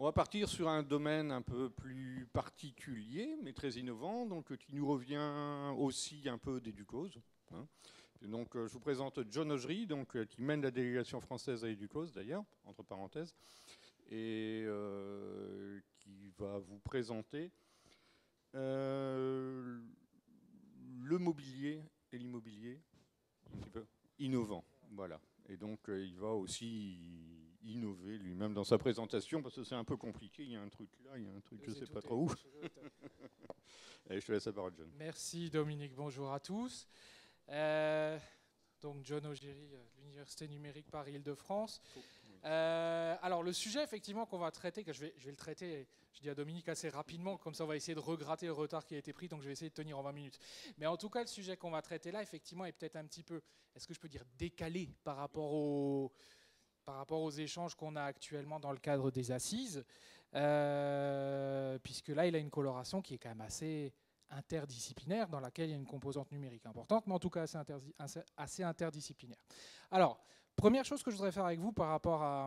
On va partir sur un domaine un peu plus particulier, mais très innovant, donc qui nous revient aussi un peu d'Educause. Hein. Donc, je vous présente John Augery, donc, qui mène la délégation française à Educause, d'ailleurs, entre parenthèses, et qui va vous présenter le mobilier et l'immobilier un petit peu innovant. Voilà. Et donc, il va aussi innover lui-même dans sa présentation, parce que c'est un peu compliqué. Il y a un truc là, il y a un truc, je ne sais pas trop où. Allez, je te laisse la parole, John. Merci Dominique, bonjour à tous. Donc John Augery, l'Université numérique Paris-Île-de-France. Alors le sujet effectivement qu'on va traiter, que je vais le traiter, je dis à Dominique assez rapidement, comme ça on va essayer de regratter le retard qui a été pris, donc je vais essayer de tenir en 20 minutes. Mais en tout cas le sujet qu'on va traiter là effectivement est peut-être un petit peu, est-ce que je peux dire décalé par rapport aux échanges qu'on a actuellement dans le cadre des assises, puisque là il a une coloration qui est quand même assez interdisciplinaire, dans laquelle il y a une composante numérique importante, mais en tout cas assez interdisciplinaire. Alors, première chose que je voudrais faire avec vous par rapport à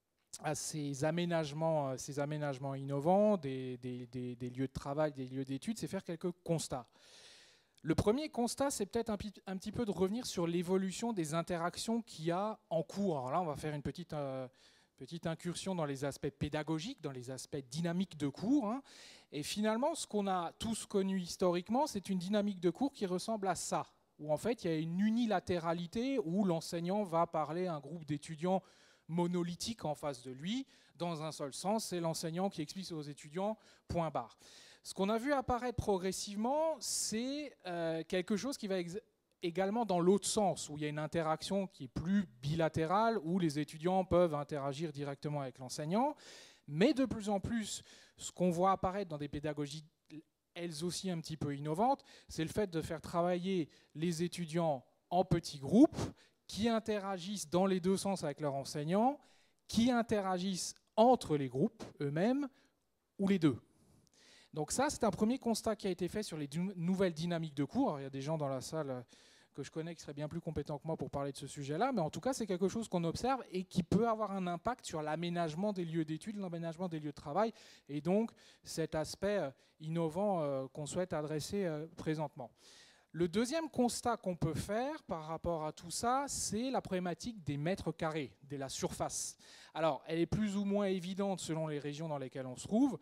ces aménagements innovants, des lieux de travail, des lieux d'études, c'est faire quelques constats. Le premier constat, c'est peut-être un petit peu de revenir sur l'évolution des interactions qu'il y a en cours. Alors là, on va faire une petite incursion dans les aspects pédagogiques, dans les aspects dynamiques de cours. Hein. Et finalement, ce qu'on a tous connu historiquement, c'est une dynamique de cours qui ressemble à ça, où en fait, il y a une unilatéralité, où l'enseignant va parler à un groupe d'étudiants monolithique en face de lui, dans un seul sens, c'est l'enseignant qui explique aux étudiants, point barre. Ce qu'on a vu apparaître progressivement, c'est quelque chose qui va également dans l'autre sens, où il y a une interaction qui est plus bilatérale, où les étudiants peuvent interagir directement avec l'enseignant. Mais de plus en plus, ce qu'on voit apparaître dans des pédagogies, elles aussi un petit peu innovantes, c'est le fait de faire travailler les étudiants en petits groupes, qui interagissent dans les deux sens avec leurs enseignants, qui interagissent entre les groupes eux-mêmes, ou les deux. Donc ça, c'est un premier constat qui a été fait sur les nouvelles dynamiques de cours. Alors, il y a des gens dans la salle que je connais qui seraient bien plus compétents que moi pour parler de ce sujet-là, mais en tout cas, c'est quelque chose qu'on observe et qui peut avoir un impact sur l'aménagement des lieux d'études, l'aménagement des lieux de travail, et donc cet aspect innovant qu'on souhaite adresser présentement. Le deuxième constat qu'on peut faire par rapport à tout ça, c'est la problématique des mètres carrés, de la surface. Alors, elle est plus ou moins évidente selon les régions dans lesquelles on se trouve.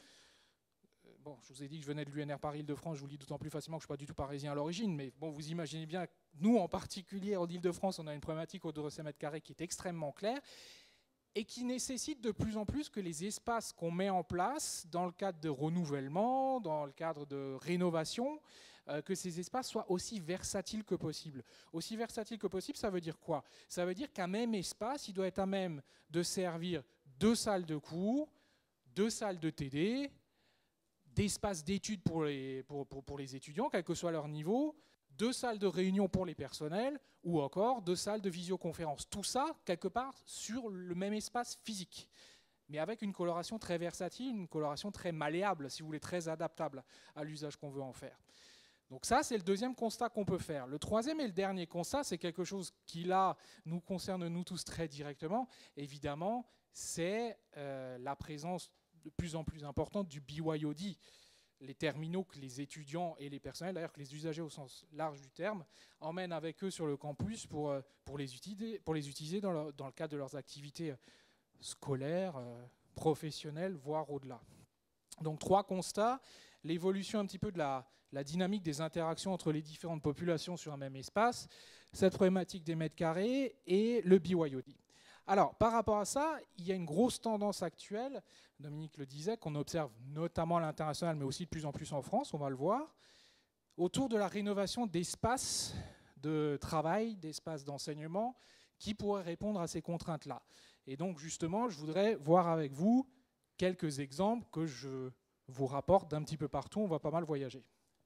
Bon, je vous ai dit que je venais de l'UNR Paris-Île-de-France, je vous le dis d'autant plus facilement que je ne suis pas du tout parisien à l'origine, mais bon, vous imaginez bien, nous en particulier en Île-de-France, on a une problématique autour de ces mètres carrés qui est extrêmement claire et qui nécessite de plus en plus que les espaces qu'on met en place dans le cadre de renouvellement, dans le cadre de rénovation, que ces espaces soient aussi versatiles que possible. Aussi versatiles que possible, ça veut dire quoi? Ça veut dire qu'un même espace, il doit être à même de servir 2 salles de cours, 2 salles de TD, d'espaces d'études pour les étudiants, quel que soit leur niveau, 2 salles de réunion pour les personnels, ou encore 2 salles de visioconférence. Tout ça, quelque part, sur le même espace physique, mais avec une coloration très versatile, une coloration très malléable, si vous voulez, très adaptable à l'usage qu'on veut en faire. Donc ça, c'est le deuxième constat qu'on peut faire. Le troisième et le dernier constat, c'est quelque chose qui, là, nous concerne nous tous très directement. Évidemment, c'est la présence de plus en plus importante du BYOD, les terminaux que les étudiants et les personnels, d'ailleurs que les usagers au sens large du terme, emmènent avec eux sur le campus pour les utiliser dans le cadre de leurs activités scolaires, professionnelles, voire au-delà. Donc 3 constats, l'évolution un petit peu de la dynamique des interactions entre les différentes populations sur un même espace, cette problématique des mètres carrés et le BYOD. Alors, par rapport à ça, il y a une grosse tendance actuelle, Dominique le disait, qu'on observe notamment à l'international, mais aussi de plus en plus en France, on va le voir, autour de la rénovation d'espaces de travail, d'espaces d'enseignement, qui pourraient répondre à ces contraintes-là. Et donc, justement, je voudrais voir avec vous quelques exemples que je vous rapporte d'un petit peu partout, on va pas mal voyager.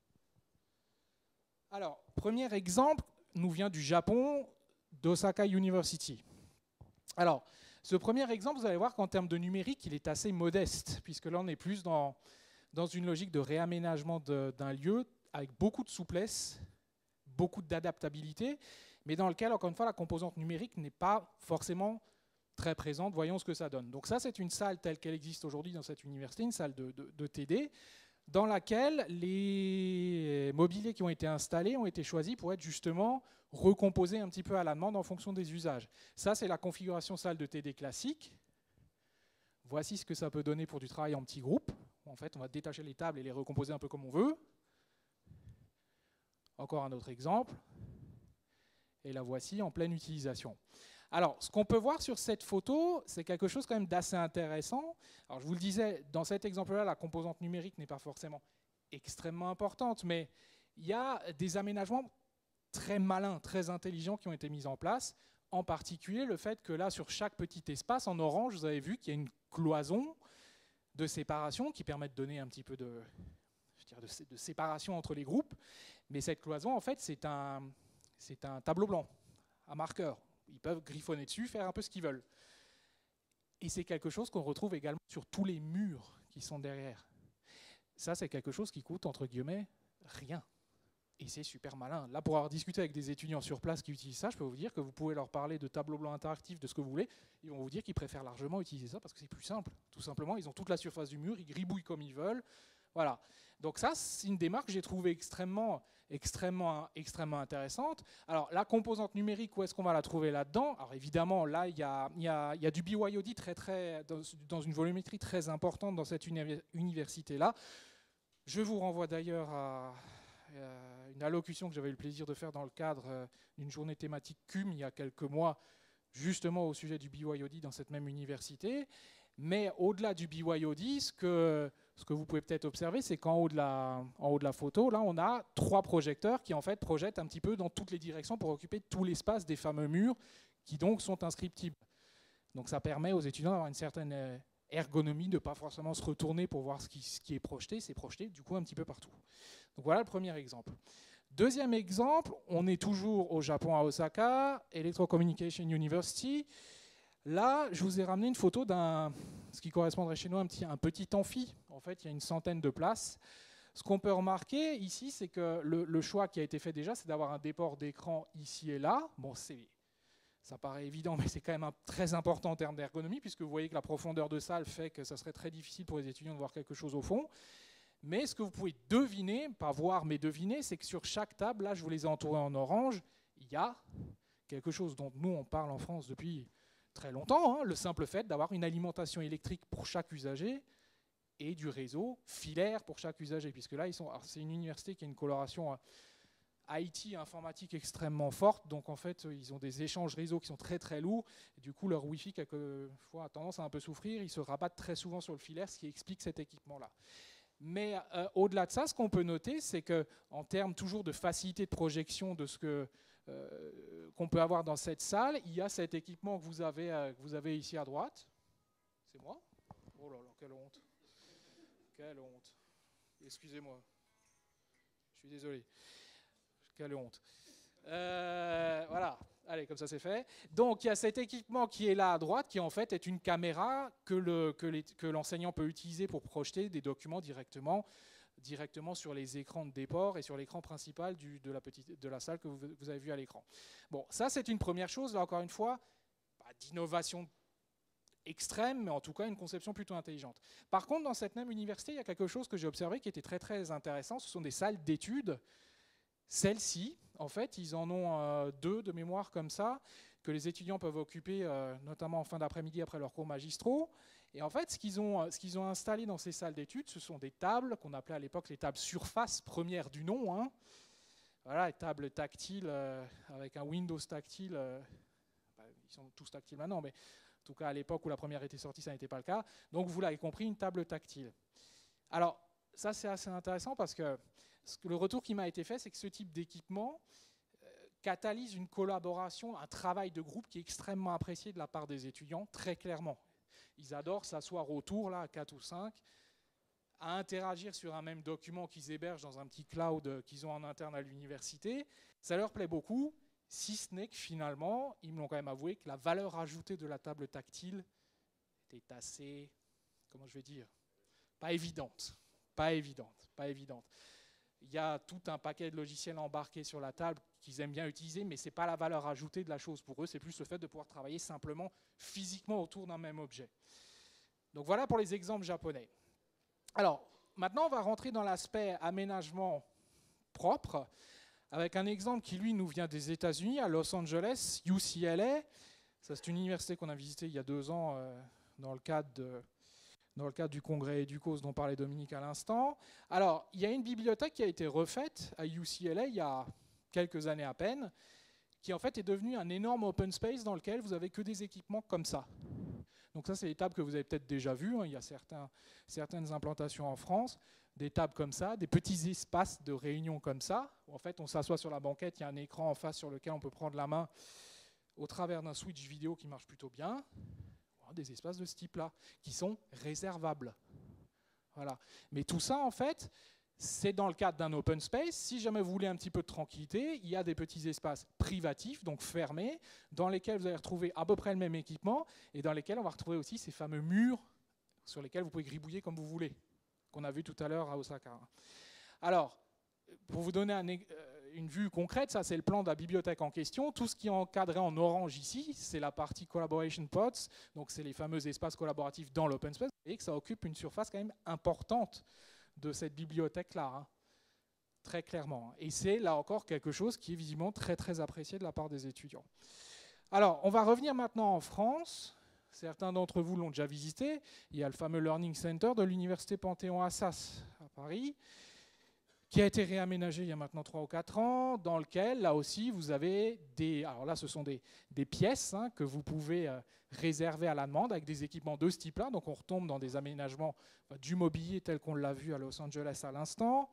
Alors, premier exemple nous vient du Japon, d'Osaka University. Alors, ce premier exemple, vous allez voir qu'en termes de numérique, il est assez modeste, puisque là, on est plus dans une logique de réaménagement d'un lieu avec beaucoup de souplesse, beaucoup d'adaptabilité, mais dans lequel, encore une fois, la composante numérique n'est pas forcément très présente. Voyons ce que ça donne. Donc ça, c'est une salle telle qu'elle existe aujourd'hui dans cette université, une salle de TD, dans laquelle les mobiliers qui ont été installés ont été choisis pour être justement recomposés un petit peu à la demande en fonction des usages. Ça, c'est la configuration salle de TD classique. Voici ce que ça peut donner pour du travail en petits groupes. En fait, on va détacher les tables et les recomposer un peu comme on veut. Encore un autre exemple. Et la voici en pleine utilisation. Alors, ce qu'on peut voir sur cette photo, c'est quelque chose quand même d'assez intéressant. Alors, je vous le disais, dans cet exemple-là, la composante numérique n'est pas forcément extrêmement importante, mais il y a des aménagements très malins, très intelligents qui ont été mis en place. En particulier, le fait que là, sur chaque petit espace, en orange, vous avez vu qu'il y a une cloison de séparation qui permet de donner un petit peu de séparation entre les groupes. Mais cette cloison, en fait, c'est un tableau blanc à marqueur. Ils peuvent griffonner dessus, faire un peu ce qu'ils veulent. Et c'est quelque chose qu'on retrouve également sur tous les murs qui sont derrière. Ça, c'est quelque chose qui coûte, entre guillemets, rien. Et c'est super malin. Là, pour avoir discuté avec des étudiants sur place qui utilisent ça, je peux vous dire que vous pouvez leur parler de tableau blanc interactif, de ce que vous voulez. Ils vont vous dire qu'ils préfèrent largement utiliser ça parce que c'est plus simple. Tout simplement, ils ont toute la surface du mur, ils gribouillent comme ils veulent. Voilà. Donc ça, c'est une démarche que j'ai trouvée extrêmement intéressante. Alors, la composante numérique, où est-ce qu'on va la trouver là-dedans? Alors, évidemment, là, il y a du BYOD dans une volumétrie très importante dans cette université-là. Je vous renvoie d'ailleurs à une allocution que j'avais eu le plaisir de faire dans le cadre d'une journée thématique CUM il y a quelques mois, justement au sujet du BYOD dans cette même université. Mais au-delà du BYOD, ce que vous pouvez peut-être observer, c'est qu'en haut de la photo, là, on a 3 projecteurs qui en fait projettent un petit peu dans toutes les directions pour occuper tout l'espace des fameux murs qui donc sont inscriptibles. Donc ça permet aux étudiants d'avoir une certaine ergonomie, de ne pas forcément se retourner pour voir ce qui est projeté. C'est projeté du coup un petit peu partout. Donc voilà le premier exemple. Deuxième exemple, on est toujours au Japon à Osaka, Electrocommunication University. Là, je vous ai ramené une photo ce qui correspondrait chez nous à un petit amphi. En fait, il y a une centaine de places. Ce qu'on peut remarquer ici, c'est que le choix qui a été fait déjà, c'est d'avoir un déport d'écran ici et là. Bon, ça paraît évident, mais c'est quand même très important en termes d'ergonomie, puisque vous voyez que la profondeur de salle fait que ça serait très difficile pour les étudiants de voir quelque chose au fond. Mais ce que vous pouvez deviner, pas voir, mais deviner, c'est que sur chaque table, là, je vous les ai entourés en orange, il y a quelque chose dont nous, on parle en France depuis très longtemps, hein, le simple fait d'avoir une alimentation électrique pour chaque usager et du réseau filaire pour chaque usager, puisque là, c'est une université qui a une coloration IT informatique extrêmement forte, donc en fait, ils ont des échanges réseau qui sont très très lourds, et du coup, leur Wi-Fi, quelquefois, a tendance à un peu souffrir, ils se rabattent très souvent sur le filaire, ce qui explique cet équipement-là. Mais au-delà de ça, ce qu'on peut noter, c'est qu'en termes toujours de facilité de projection de ce qu'on peut avoir dans cette salle, il y a cet équipement que vous avez ici à droite. C'est moi? Oh là là, quelle honte. Quelle honte. Excusez-moi. Je suis désolé. Quelle honte. Voilà. Allez, comme ça c'est fait. Donc il y a cet équipement qui est là à droite, qui en fait est une caméra que l'enseignant peut utiliser pour projeter des documents directement sur les écrans de déport et sur l'écran principal de la salle que vous avez vu à l'écran. Bon, ça c'est une première chose, là encore une fois, pas d'innovation extrême, mais en tout cas une conception plutôt intelligente. Par contre, dans cette même université, il y a quelque chose que j'ai observé qui était très très intéressant, ce sont des salles d'études. Celles-ci, en fait, ils en ont 2 de mémoire comme ça, que les étudiants peuvent occuper, notamment en fin d'après-midi après leurs cours magistraux. Et en fait, ce qu'ils ont installé dans ces salles d'études, ce sont des tables qu'on appelait à l'époque les tables surface premières du nom. Hein. Voilà, les tables tactiles avec un Windows tactile. Ils sont tous tactiles maintenant, mais en tout cas à l'époque où la première était sortie, ça n'était pas le cas. Donc vous l'avez compris, une table tactile. Alors ça c'est assez intéressant parce que le retour qui m'a été fait, c'est que ce type d'équipement catalyse une collaboration, un travail de groupe qui est extrêmement apprécié de la part des étudiants, très clairement. Ils adorent s'asseoir autour, là, à 4 ou 5, à interagir sur un même document qu'ils hébergent dans un petit cloud qu'ils ont en interne à l'université. Ça leur plaît beaucoup, si ce n'est que finalement, ils me l'ont quand même avoué, que la valeur ajoutée de la table tactile était assez, comment je vais dire, pas évidente. Pas évidente. Il y a tout un paquet de logiciels embarqués sur la table qu'ils aiment bien utiliser, mais ce n'est pas la valeur ajoutée de la chose pour eux, c'est plus le fait de pouvoir travailler simplement physiquement autour d'un même objet. Donc voilà pour les exemples japonais. Alors, maintenant, on va rentrer dans l'aspect aménagement propre, avec un exemple qui, lui, nous vient des États-Unis, à Los Angeles, UCLA. Ça, c'est une université qu'on a visitée il y a 2 ans dans le cadre du congrès EDUCAUSE dont parlait Dominique à l'instant. Alors, il y a une bibliothèque qui a été refaite à UCLA il y a quelques années à peine, qui en fait est devenue un énorme open space dans lequel vous n'avez que des équipements comme ça. Donc ça, c'est des tables que vous avez peut-être déjà vues. Il y a certaines implantations en France, des tables comme ça, des petits espaces de réunion comme ça. En fait, on s'assoit sur la banquette, il y a un écran en face sur lequel on peut prendre la main au travers d'un switch vidéo qui marche plutôt bien. Des espaces de ce type-là, qui sont réservables. Voilà. Mais tout ça, en fait, c'est dans le cadre d'un open space. Si jamais vous voulez un petit peu de tranquillité, il y a des petits espaces privatifs, donc fermés, dans lesquels vous allez retrouver à peu près le même équipement, et dans lesquels on va retrouver aussi ces fameux murs sur lesquels vous pouvez gribouiller comme vous voulez, qu'on a vu tout à l'heure à Osaka. Alors, pour vous donner une vue concrète, ça c'est le plan de la bibliothèque en question. Tout ce qui est encadré en orange ici, c'est la partie collaboration pods, donc c'est les fameux espaces collaboratifs dans l'open space, et que ça occupe une surface quand même importante de cette bibliothèque-là, hein, très clairement. Et c'est là encore quelque chose qui est visiblement très très apprécié de la part des étudiants. Alors, on va revenir maintenant en France. Certains d'entre vous l'ont déjà visité. Il y a le fameux Learning Center de l'université Panthéon-Assas à Paris, qui a été réaménagé il y a maintenant 3 ou 4 ans, dans lequel, là aussi, vous avez alors là, ce sont des pièces hein, que vous pouvez réserver à la demande avec des équipements de ce type-là. Donc on retombe dans des aménagements du mobilier tel qu'on l'a vu à Los Angeles à l'instant,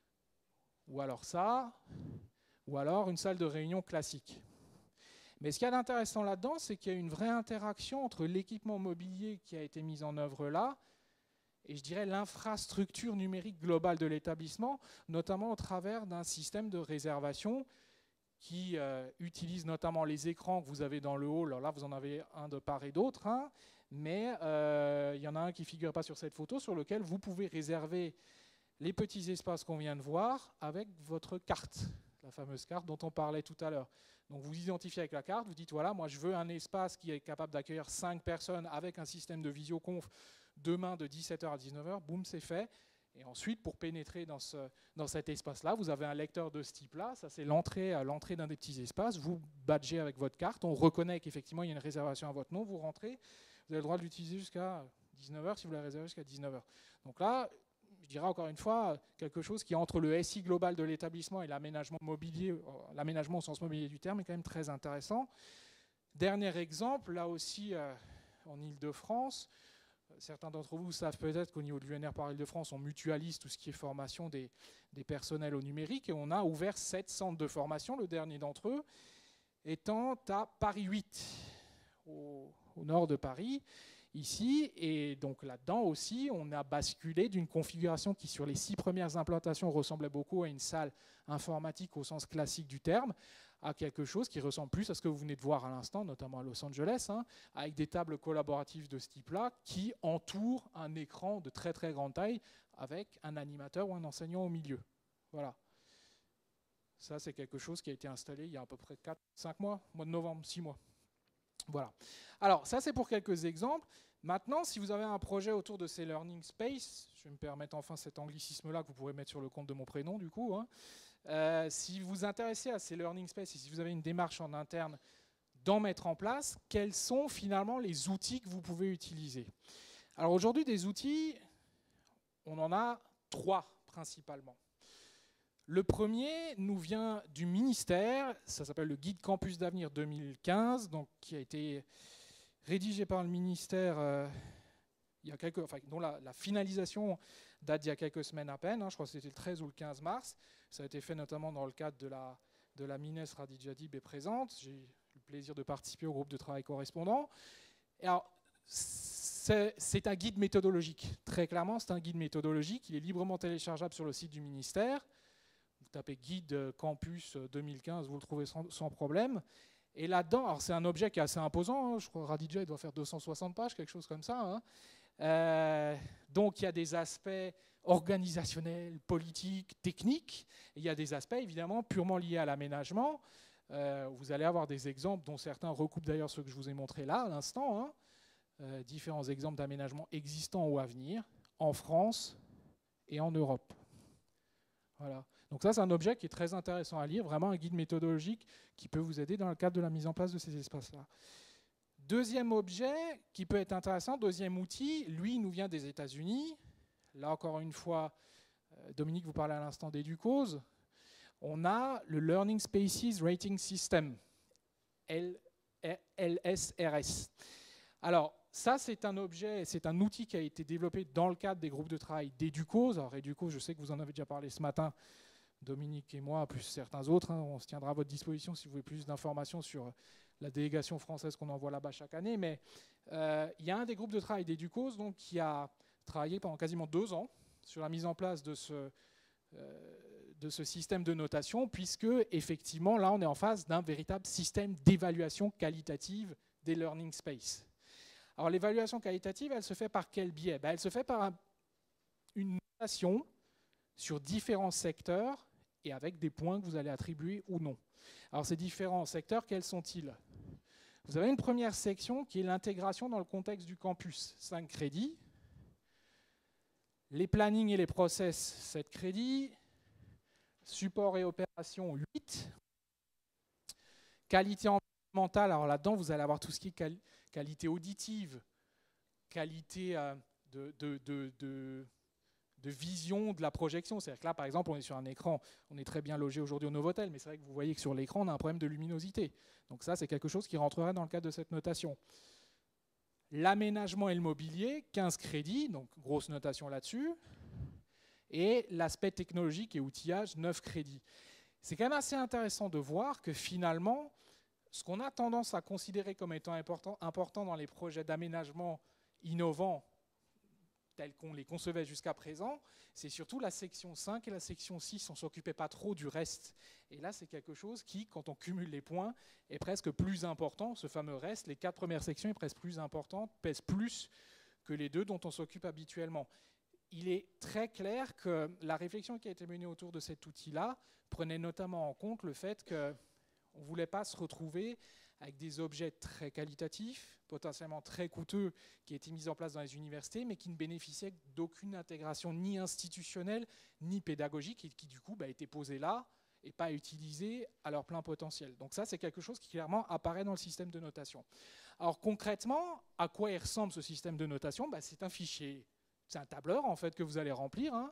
ou alors ça, ou alors une salle de réunion classique. Mais ce qu'il y a d'intéressant là-dedans, c'est qu'il y a une vraie interaction entre l'équipement mobilier qui a été mis en œuvre là, et je dirais l'infrastructure numérique globale de l'établissement, notamment au travers d'un système de réservation qui utilise notamment les écrans que vous avez dans le hall. Alors là, vous en avez un de part et d'autre, hein, mais il y en a un qui ne figure pas sur cette photo, sur lequel vous pouvez réserver les petits espaces qu'on vient de voir avec votre carte, la fameuse carte dont on parlait tout à l'heure. Donc vous identifiez avec la carte, vous dites voilà, moi je veux un espace qui est capable d'accueillir 5 personnes avec un système de visioconf demain de 17h à 19h, boum, c'est fait. Et ensuite, pour pénétrer dans cet espace-là, vous avez un lecteur de ce type-là. Ça, c'est l'entrée d'un des petits espaces. Vous badgez avec votre carte. On reconnaît qu'effectivement, il y a une réservation à votre nom. Vous rentrez. Vous avez le droit de l'utiliser jusqu'à 19h si vous la réservez jusqu'à 19h. Donc là, je dirais encore une fois, quelque chose qui, entre le SI global de l'établissement et l'aménagement mobilier, l'aménagement au sens mobilier du terme, est quand même très intéressant. Dernier exemple, là aussi en Ile-de-France. Certains d'entre vous savent peut-être qu'au niveau de l'UNR Paris-Île-de-France, on mutualise tout ce qui est formation des personnels au numérique et on a ouvert 7 centres de formation, le dernier d'entre eux étant à Paris 8, au nord de Paris, ici. Et donc là-dedans aussi, on a basculé d'une configuration qui, sur les 6 premières implantations, ressemblait beaucoup à une salle informatique au sens classique du terme, à quelque chose qui ressemble plus à ce que vous venez de voir à l'instant, notamment à Los Angeles, hein, avec des tables collaboratives de ce type-là qui entourent un écran de très très grande taille avec un animateur ou un enseignant au milieu. Voilà. Ça, c'est quelque chose qui a été installé il y a à peu près 4-5 mois, mois de novembre, 6 mois. Voilà. Alors, ça, c'est pour quelques exemples. Maintenant, si vous avez un projet autour de ces learning space, je vais me permettre enfin cet anglicisme-là que vous pourrez mettre sur le compte de mon prénom, du coup, hein. Si vous vous intéressez à ces learning space et si vous avez une démarche en interne d'en mettre en place, quels sont finalement les outils que vous pouvez utiliser? Alors aujourd'hui, des outils, on en a 3 principalement. Le premier nous vient du ministère, ça s'appelle le Guide Campus d'Avenir 2015, donc, qui a été rédigé par le ministère dont la finalisation date d'il y a quelques semaines à peine, hein, je crois que c'était le 13 ou le 15 mars. Ça a été fait notamment dans le cadre de la MINES Radijadib est présente. J'ai eu le plaisir de participer au groupe de travail correspondant. Et alors, c'est un guide méthodologique. Très clairement, c'est un guide méthodologique. Il est librement téléchargeable sur le site du ministère. Vous tapez Guide Campus 2015, vous le trouvez sans problème. Et là-dedans, alors c'est un objet qui est assez imposant. Hein, je crois que Radija doit faire 260 pages, quelque chose comme ça. Hein. Donc il y a des aspects organisationnels, politiques, techniques. Et il y a des aspects évidemment purement liés à l'aménagement. Vous allez avoir des exemples dont certains recoupent d'ailleurs ceux que je vous ai montrés là à l'instant. Hein. Différents exemples d'aménagement existants ou à venir en France et en Europe. Voilà. Donc ça, c'est un objet qui est très intéressant à lire, vraiment un guide méthodologique qui peut vous aider dans le cadre de la mise en place de ces espaces-là. Deuxième objet qui peut être intéressant, deuxième outil, lui, il nous vient des États-Unis. Là, encore une fois, Dominique vous parlait à l'instant d'Educause. On a le Learning Spaces Rating System, LSRS. Alors, ça, c'est un objet, c'est un outil qui a été développé dans le cadre des groupes de travail d'Educause. Alors, Educause, je sais que vous en avez déjà parlé ce matin, Dominique et moi, plus certains autres. Hein, on se tiendra à votre disposition si vous voulez plus d'informations sur la délégation française qu'on envoie là-bas chaque année. Mais il y a un des groupes de travail d'Educause donc, qui a travaillé pendant quasiment 2 ans sur la mise en place de ce système de notation, puisque, effectivement, là, on est en face d'un véritable système d'évaluation qualitative des learning space. Alors l'évaluation qualitative, elle se fait par quel biais? Elle se fait par une notation sur différents secteurs et avec des points que vous allez attribuer ou non. Alors ces différents secteurs, quels sont-ils? Vous avez une première section qui est l'intégration dans le contexte du campus, 5 crédits. Les plannings et les process, 7 crédits. Support et opération, 8. Qualité environnementale, alors là-dedans, vous allez avoir tout ce qui est qualité auditive, qualité de vision de la projection. C'est-à-dire que là, par exemple, on est sur un écran, on est très bien logé aujourd'hui au Novotel, mais c'est vrai que vous voyez que sur l'écran, on a un problème de luminosité. Donc ça, c'est quelque chose qui rentrerait dans le cadre de cette notation. L'aménagement et le mobilier, 15 crédits, donc grosse notation là-dessus. Et l'aspect technologique et outillage, 9 crédits. C'est quand même assez intéressant de voir que finalement, ce qu'on a tendance à considérer comme étant important dans les projets d'aménagement innovants tels qu'on les concevait jusqu'à présent, c'est surtout la section 5 et la section 6. On ne s'occupait pas trop du reste. Et là, c'est quelque chose qui, quand on cumule les points, est presque plus important. Ce fameux reste, les 4 premières sections, est presque plus importante, pèse plus que les 2 dont on s'occupe habituellement. Il est très clair que la réflexion qui a été menée autour de cet outil-là prenait notamment en compte le fait qu'on ne voulait pas se retrouver avec des objets très qualitatifs, potentiellement très coûteux, qui étaient mis en place dans les universités, mais qui ne bénéficiaient d'aucune intégration ni institutionnelle, ni pédagogique, et qui du coup étaient posés là et pas utilisés à leur plein potentiel. Donc ça, c'est quelque chose qui clairement apparaît dans le système de notation. Alors concrètement, à quoi il ressemble ce système de notation? C'est un fichier, c'est un tableur en fait que vous allez remplir, hein,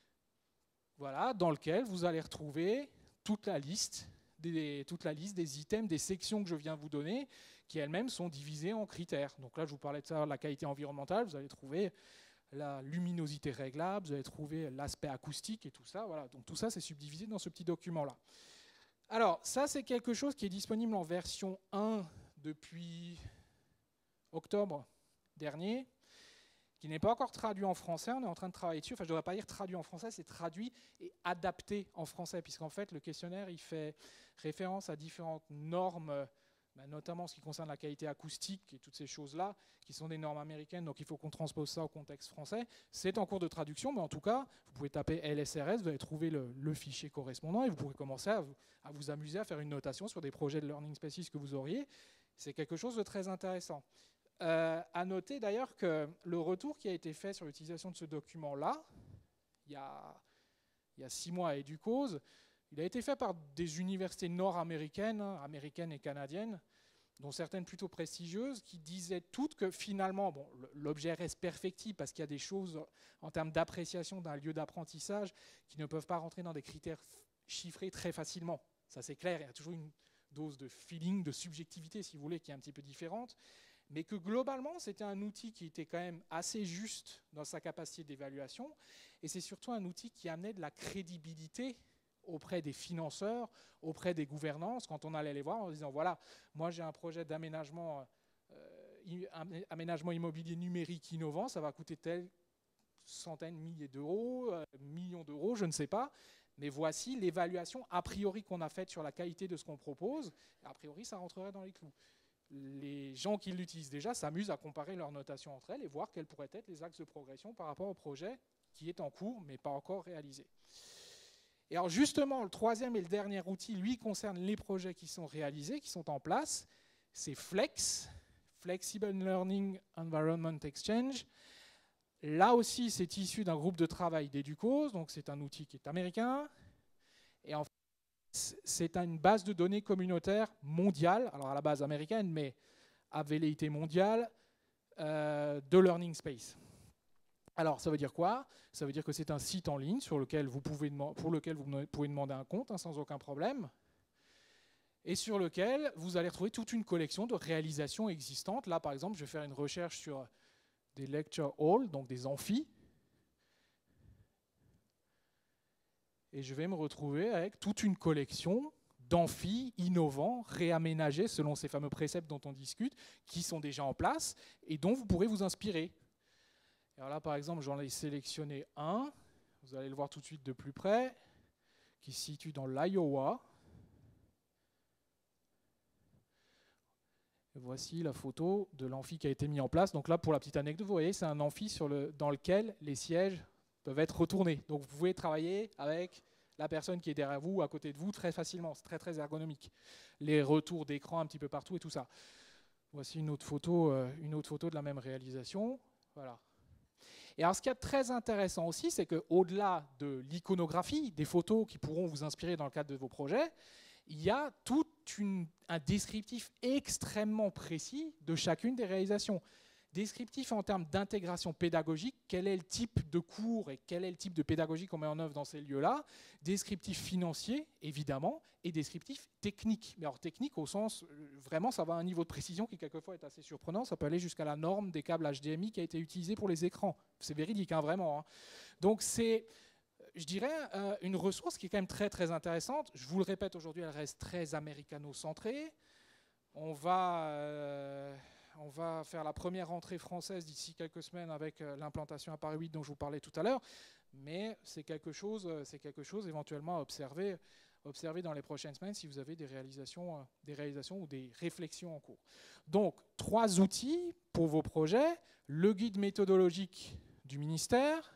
voilà, dans lequel vous allez retrouver toute la liste des items, des sections que je viens vous donner, qui elles-mêmes sont divisées en critères. Donc là, je vous parlais de ça, la qualité environnementale, vous allez trouver la luminosité réglable, vous allez trouver l'aspect acoustique et tout ça. Voilà. Donc tout ça, c'est subdivisé dans ce petit document-là. Alors, ça, c'est quelque chose qui est disponible en version 1 depuis octobre dernier, qui n'est pas encore traduit en français. On est en train de travailler dessus. Enfin, je ne devrais pas dire traduit en français, c'est traduit et adapté en français, puisqu'en fait, le questionnaire, il fait référence à différentes normes, notamment en ce qui concerne la qualité acoustique et toutes ces choses-là, qui sont des normes américaines, donc il faut qu'on transpose ça au contexte français. C'est en cours de traduction, mais en tout cas, vous pouvez taper LSRS, vous allez trouver le fichier correspondant, et vous pourrez commencer à vous amuser à faire une notation sur des projets de Learning Spaces que vous auriez. C'est quelque chose de très intéressant. À noter d'ailleurs que le retour qui a été fait sur l'utilisation de ce document-là, il y a 6 mois à Educause, il a été fait par des universités nord-américaines, américaines et canadiennes, dont certaines plutôt prestigieuses, qui disaient toutes que finalement, bon, l'objet reste perfectible parce qu'il y a des choses en termes d'appréciation d'un lieu d'apprentissage qui ne peuvent pas rentrer dans des critères chiffrés très facilement. Ça c'est clair, il y a toujours une dose de feeling, de subjectivité si vous voulez, qui est un petit peu différente. Mais que globalement, c'était un outil qui était quand même assez juste dans sa capacité d'évaluation, et c'est surtout un outil qui amenait de la crédibilité auprès des financeurs, auprès des gouvernances, quand on allait les voir en disant, voilà, moi j'ai un projet d'aménagement immobilier numérique innovant, ça va coûter telle centaine, milliers d'euros, millions d'euros, je ne sais pas, mais voici l'évaluation a priori qu'on a faite sur la qualité de ce qu'on propose, a priori ça rentrerait dans les clous. les gens qui l'utilisent déjà s'amusent à comparer leurs notations entre elles et voir quels pourraient être les axes de progression par rapport au projet qui est en cours mais pas encore réalisé. Et alors justement, le troisième et le dernier outil, lui, concerne les projets qui sont réalisés, qui sont en place. C'est Flex, Flexible Learning Environment Exchange. Là aussi, c'est issu d'un groupe de travail d'Educause, donc c'est un outil qui est américain. Et en fait, c'est une base de données communautaire mondiale, alors à la base américaine, mais à velléité mondiale, de Learning Space. Alors, ça veut dire quoi? Ça veut dire que c'est un site en ligne pour lequel vous pouvez demander un compte sans aucun problème, et sur lequel vous allez retrouver toute une collection de réalisations existantes. Là, par exemple, je vais faire une recherche sur des lecture halls, donc des amphis, et je vais me retrouver avec toute une collection d'amphis innovants, réaménagés selon ces fameux préceptes dont on discute, qui sont déjà en place et dont vous pourrez vous inspirer. Alors là, par exemple, j'en ai sélectionné un, vous allez le voir tout de suite de plus près, qui se situe dans l'Iowa. Voici la photo de l'amphi qui a été mis en place. Donc là, pour la petite anecdote, vous voyez, c'est un amphi dans lequel les sièges peuvent être retournés. Donc vous pouvez travailler avec la personne qui est derrière vous ou à côté de vous très facilement. C'est très, très ergonomique. Les retours d'écran un petit peu partout et tout ça. Voici une autre photo de la même réalisation. Voilà. Et alors, ce qui est très intéressant aussi, c'est qu'au-delà de l'iconographie, des photos qui pourront vous inspirer dans le cadre de vos projets, il y a tout un descriptif extrêmement précis de chacune des réalisations. Descriptif en termes d'intégration pédagogique, quel est le type de cours et quel est le type de pédagogie qu'on met en œuvre dans ces lieux-là. Descriptif financier, évidemment, et descriptif technique. Mais alors technique au sens, vraiment, ça va à un niveau de précision qui quelquefois est assez surprenant. Ça peut aller jusqu'à la norme des câbles HDMI qui a été utilisée pour les écrans. C'est véridique, hein, vraiment. Hein. Donc c'est, je dirais, une ressource qui est quand même très très intéressante. Je vous le répète, aujourd'hui, elle reste très américano-centrée. On va faire la première rentrée française d'ici quelques semaines avec l'implantation à Paris 8 dont je vous parlais tout à l'heure, mais c'est quelque chose éventuellement à observer dans les prochaines semaines si vous avez des réalisations ou des réflexions en cours. Donc, 3 outils pour vos projets, le guide méthodologique du ministère,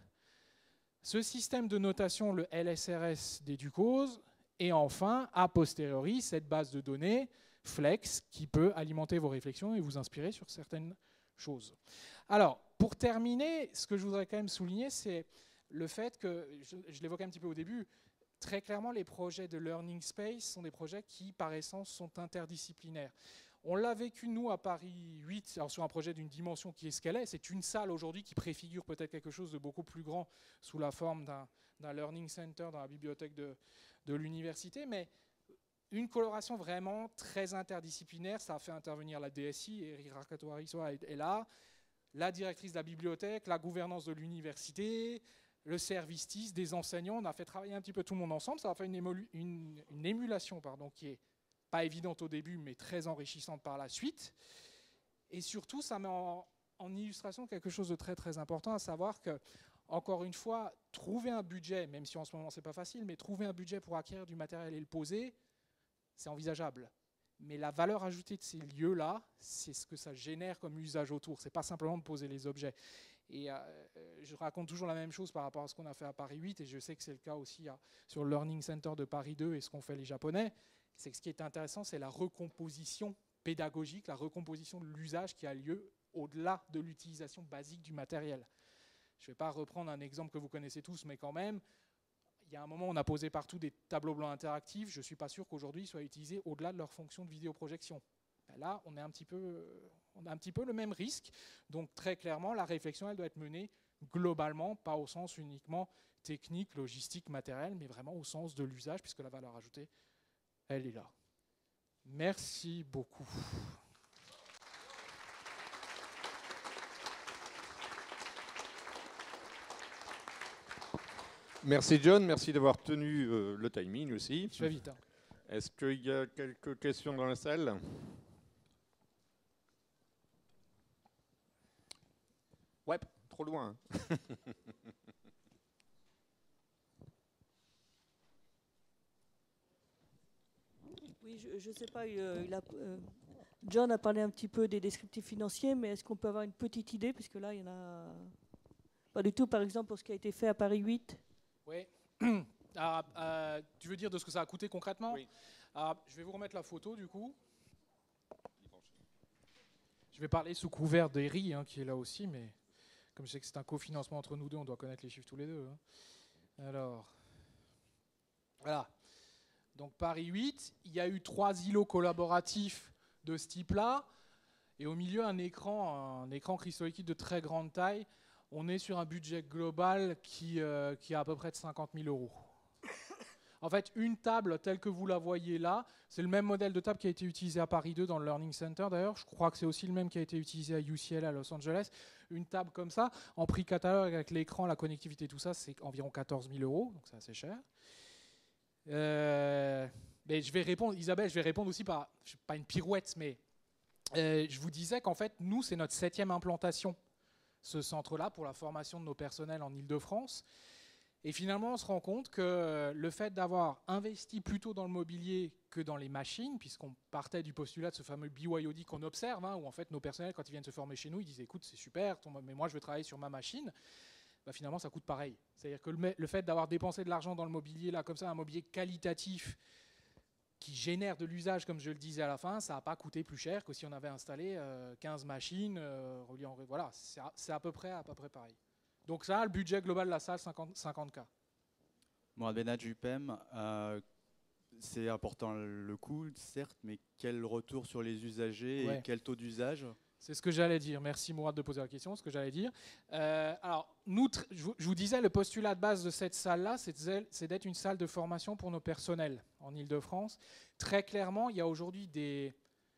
ce système de notation, le LSRS d'Educause, et enfin, a posteriori, cette base de données Flex qui peut alimenter vos réflexions et vous inspirer sur certaines choses. Alors, pour terminer, ce que je voudrais quand même souligner, c'est le fait que, je l'évoquais un petit peu au début, très clairement, les projets de Learning Space sont des projets qui, par essence, sont interdisciplinaires. On l'a vécu, nous, à Paris 8, alors sur un projet d'une dimension qui est ce qu'elle est. C'est une salle aujourd'hui qui préfigure peut-être quelque chose de beaucoup plus grand sous la forme d'un Learning Center dans la bibliothèque de l'université, mais une coloration vraiment très interdisciplinaire. Ça a fait intervenir la DSI, Eric Rakatoarisoa est là, la directrice de la bibliothèque, la gouvernance de l'université, le service TIS, des enseignants. On a fait travailler un petit peu tout le monde ensemble. Ça a fait une émulation qui est pas évidente au début, mais très enrichissante par la suite. Et surtout, ça met en illustration quelque chose de très très important, à savoir que, encore une fois, trouver un budget, même si en ce moment c'est pas facile, mais trouver un budget pour acquérir du matériel et le poser, c'est envisageable. Mais la valeur ajoutée de ces lieux-là, c'est ce que ça génère comme usage autour. Ce n'est pas simplement de poser les objets. Et je raconte toujours la même chose par rapport à ce qu'on a fait à Paris 8, et je sais que c'est le cas aussi sur le Learning Center de Paris 2 et ce qu'ont fait les Japonais. C'est que ce qui est intéressant, c'est la recomposition pédagogique, la recomposition de l'usage qui a lieu au-delà de l'utilisation basique du matériel. Je ne vais pas reprendre un exemple que vous connaissez tous, mais quand même, il y a un moment, on a posé partout des tableaux blancs interactifs. Je ne suis pas sûr qu'aujourd'hui ils soient utilisés au-delà de leur fonction de vidéoprojection. Là, on a un petit peu le même risque. Donc très clairement, la réflexion, elle doit être menée globalement, pas au sens uniquement technique, logistique, matériel, mais vraiment au sens de l'usage, puisque la valeur ajoutée, elle est là. Merci beaucoup. Merci John, merci d'avoir tenu le timing aussi. Je vais vite. Hein. Est-ce qu'il y a quelques questions dans la salle? Ouais, trop loin. Oui, je ne sais pas, John a parlé un petit peu des descriptifs financiers, mais est-ce qu'on peut avoir une petite idée, puisque là, il y en a pas du tout, par exemple, pour ce qui a été fait à Paris 8. Oui. Tu veux dire de ce que ça a coûté concrètement? Oui. Je vais vous remettre la photo du coup. Je vais parler sous couvert d'Eri, qui est là aussi, mais comme je sais que c'est un cofinancement entre nous deux, on doit connaître les chiffres tous les deux. Alors, voilà. Donc Paris 8, il y a eu 3 îlots collaboratifs de ce type-là, et au milieu un écran cristaux liquides de très grande taille. On est sur un budget global qui est à peu près de 50 000 euros. En fait, une table telle que vous la voyez là, c'est le même modèle de table qui a été utilisé à Paris 2 dans le Learning Center d'ailleurs. Je crois que c'est aussi le même qui a été utilisé à UCL à Los Angeles. Une table comme ça, en prix catalogue avec l'écran, la connectivité, tout ça, c'est environ 14 000 euros, donc c'est assez cher. Mais je vais répondre, Isabelle, je vais répondre aussi par, pas une pirouette, mais je vous disais qu'en fait, nous, c'est notre 7e implantation, ce centre-là, pour la formation de nos personnels en Île-de-France. Et finalement, on se rend compte que le fait d'avoir investi plutôt dans le mobilier que dans les machines, puisqu'on partait du postulat de ce fameux BYOD qu'on observe, où en fait nos personnels, quand ils viennent se former chez nous, ils disent écoute, c'est super, mais moi je veux travailler sur ma machine. Bah, finalement, ça coûte pareil. C'est-à-dire que le fait d'avoir dépensé de l'argent dans le mobilier, là, comme ça, un mobilier qualitatif qui génère de l'usage, comme je le disais à la fin, ça n'a pas coûté plus cher que si on avait installé 15 machines. Voilà, c'est à peu près pareil. Donc ça, le budget global de la salle, 50K. Mourad Benadj, UPEM, c'est important le coût, certes, mais quel retour sur les usagers et quel taux d'usage? C'est ce que j'allais dire. Merci Mourad de poser la question, ce que j'allais dire. Alors, nous, je vous disais, le postulat de base de cette salle-là, c'est d'être une salle de formation pour nos personnels en Île-de-France. Très clairement, il y a aujourd'hui des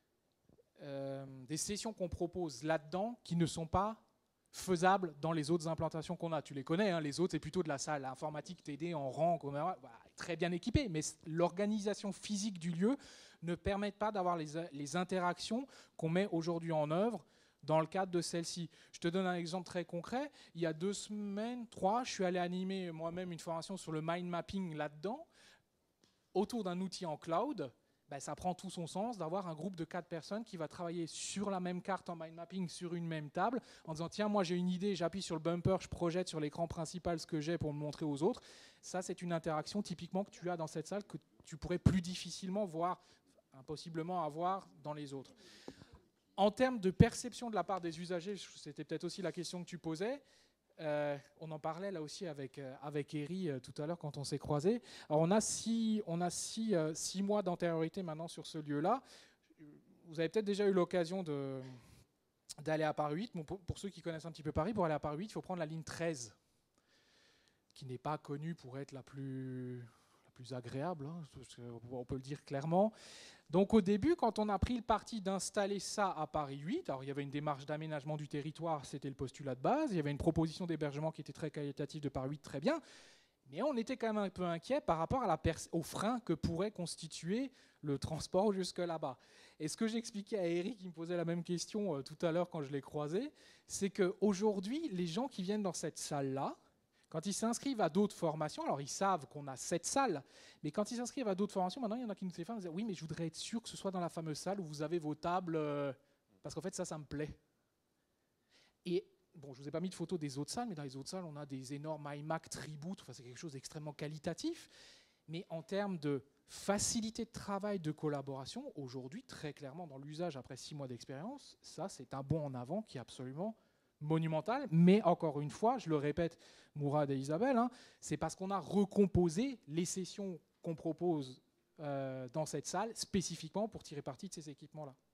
sessions qu'on propose là-dedans qui ne sont pas faisables dans les autres implantations qu'on a. Tu les connais, les autres, c'est plutôt de la salle informatique TD en rang, très bien équipée, mais l'organisation physique du lieu ne permet pas d'avoir les interactions qu'on met aujourd'hui en œuvre dans le cadre de celle-ci. Je te donne un exemple très concret. Il y a 2 semaines, 3, je suis allé animer moi-même une formation sur le mind mapping là-dedans, autour d'un outil en cloud. Ça prend tout son sens d'avoir un groupe de 4 personnes qui va travailler sur la même carte en mind mapping, sur une même table, en disant tiens, moi j'ai une idée, j'appuie sur le bumper, je projette sur l'écran principal ce que j'ai pour me montrer aux autres. Ça, c'est une interaction typiquement que tu as dans cette salle que tu pourrais plus difficilement voir, impossiblement avoir dans les autres. En termes de perception de la part des usagers, c'était peut-être aussi la question que tu posais. On en parlait là aussi avec Eri tout à l'heure quand on s'est croisés. Alors on a 6 mois d'antériorité maintenant sur ce lieu-là. Vous avez peut-être déjà eu l'occasion d'aller à Paris 8. Bon, pour ceux qui connaissent un petit peu Paris, pour aller à Paris 8, il faut prendre la ligne 13, qui n'est pas connue pour être la plus agréable, on peut le dire clairement. Donc au début, quand on a pris le parti d'installer ça à Paris 8, alors il y avait une démarche d'aménagement du territoire, c'était le postulat de base, il y avait une proposition d'hébergement qui était très qualitative de Paris 8, très bien, mais on était quand même un peu inquiet par rapport aux freins que pourrait constituer le transport jusque là-bas. Et ce que j'expliquais à Eric, qui me posait la même question tout à l'heure quand je l'ai croisé, c'est qu'aujourd'hui, les gens qui viennent dans cette salle-là, quand ils s'inscrivent à d'autres formations, alors ils savent qu'on a 7 salles, mais quand ils s'inscrivent à d'autres formations, maintenant il y en a qui nous téléphonent et disent oui, mais je voudrais être sûr que ce soit dans la fameuse salle où vous avez vos tables, parce qu'en fait ça me plaît. Et bon, je ne vous ai pas mis de photos des autres salles, mais dans les autres salles, on a des énormes iMac Tribute, enfin, c'est quelque chose d'extrêmement qualitatif, mais en termes de facilité de travail, de collaboration, aujourd'hui, très clairement, dans l'usage après 6 mois d'expérience, ça c'est un bond en avant qui est absolument monumental, mais encore une fois, je le répète, Mourad et Isabelle, c'est parce qu'on a recomposé les sessions qu'on propose dans cette salle spécifiquement pour tirer parti de ces équipements-là.